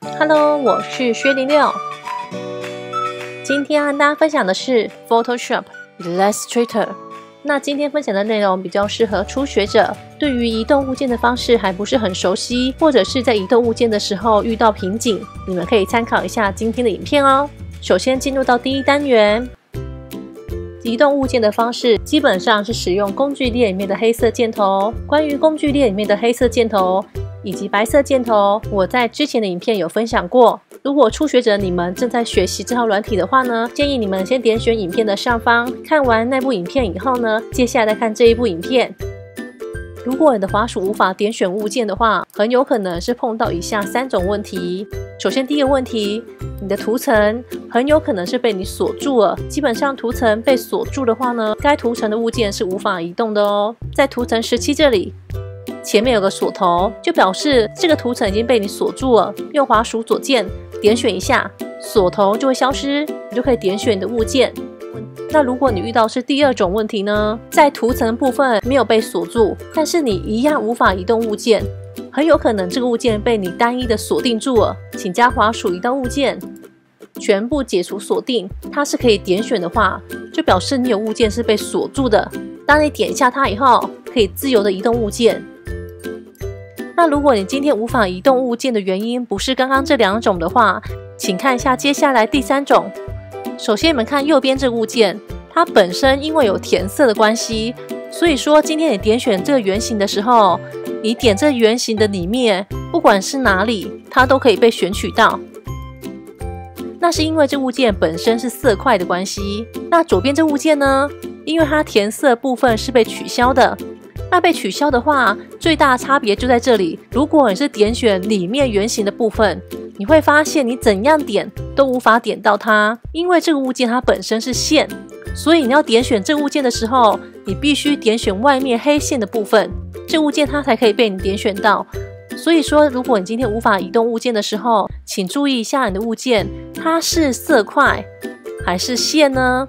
Hello， 我是薛06。今天和大家分享的是 Photoshop Illustrator。那今天分享的内容比较适合初学者，对于移动物件的方式还不是很熟悉，或者是在移动物件的时候遇到瓶颈，你们可以参考一下今天的影片哦。首先进入到第一单元，移动物件的方式基本上是使用工具列里面的黑色箭头。关于工具列里面的黑色箭头以及白色箭头，我在之前的影片有分享过。如果初学者你们正在学习这套软体的话呢，建议你们先点选影片的上方，看完那部影片以后呢，接下来再看这一部影片。如果你的滑鼠无法点选物件的话，很有可能是碰到以下3种问题。首先第一个问题，你的图层很有可能是被你锁住了。基本上图层被锁住的话呢，该图层的物件是无法移动的哦。在图层17这里前面有个锁头，就表示这个图层已经被你锁住了。用滑鼠左键点选一下，锁头就会消失，你就可以点选你的物件。那如果你遇到是第2种问题呢，在图层部分没有被锁住，但是你一样无法移动物件，很有可能这个物件被你单一的锁定住了。请加滑鼠移到物件，全部解除锁定，它是可以点选的话，就表示你有物件是被锁住的。当你点一下它以后，可以自由的移动物件。那如果你今天无法移动物件的原因不是刚刚这2种的话，请看一下接下来第3种。首先你们看右边这个物件，它本身因为有填色的关系，所以说今天你点选这个圆形的时候，你点这圆形的里面，不管是哪里，它都可以被选取到。那是因为这物件本身是色块的关系。那左边这物件呢，因为它填色部分是被取消的。那被取消的话，最大的差别就在这里。如果你是点选里面圆形的部分，你会发现你怎样点都无法点到它，因为这个物件它本身是线，所以你要点选这个物件的时候，你必须点选外面黑线的部分，这物件它才可以被你点选到。所以说，如果你今天无法移动物件的时候，请注意一下你的物件，它是色块还是线呢？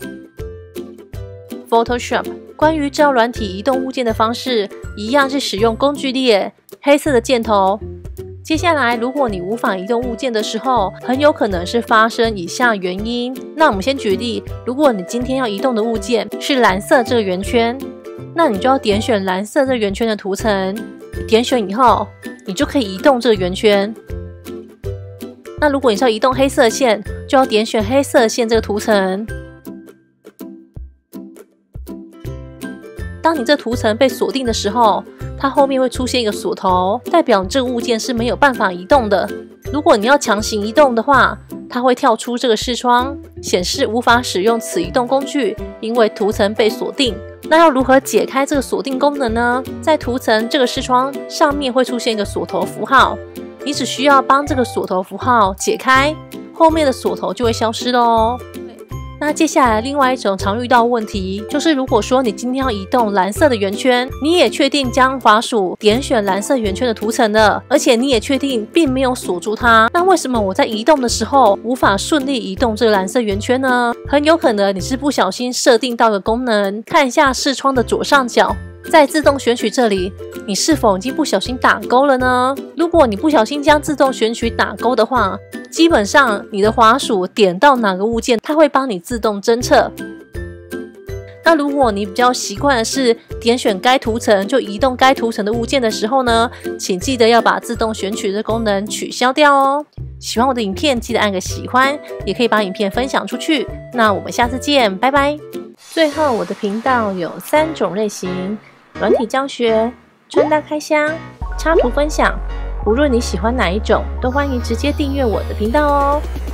Photoshop 关于这套软体移动物件的方式，一样是使用工具列黑色的箭头。接下来，如果你无法移动物件的时候，很有可能是发生以下原因。那我们先举例，如果你今天要移动的物件是蓝色这个圆圈，那你就要点选蓝色这个圆圈的图层，点选以后，你就可以移动这个圆圈。那如果你是要移动黑色线，就要点选黑色线这个图层。当你这图层被锁定的时候，它后面会出现一个锁头，代表你这个物件是没有办法移动的。如果你要强行移动的话，它会跳出这个视窗，显示无法使用此移动工具，因为图层被锁定。那要如何解开这个锁定功能呢？在图层这个视窗上面会出现一个锁头符号，你只需要帮这个锁头符号解开，后面的锁头就会消失了哦。那接下来另外一种常遇到的问题，就是如果说你今天要移动蓝色的圆圈，你也确定将滑鼠点选蓝色圆圈的图层了，而且你也确定并没有锁住它，那为什么我在移动的时候无法顺利移动这个蓝色圆圈呢？很有可能你是不小心设定到的功能。看一下视窗的左上角，在自动选取这里，你是否已经不小心打勾了呢？如果你不小心将自动选取打勾的话，基本上你的滑鼠点到哪个物件，它会帮你自动侦测。那如果你比较习惯的是点选该图层就移动该图层的物件的时候呢，请记得要把自动选取的功能取消掉哦。喜欢我的影片，记得按个喜欢，也可以把影片分享出去。那我们下次见，拜拜。最后，我的频道有3种类型：软体教学、穿搭开箱、插图分享。无论你喜欢哪一种，都欢迎直接订阅我的频道哦。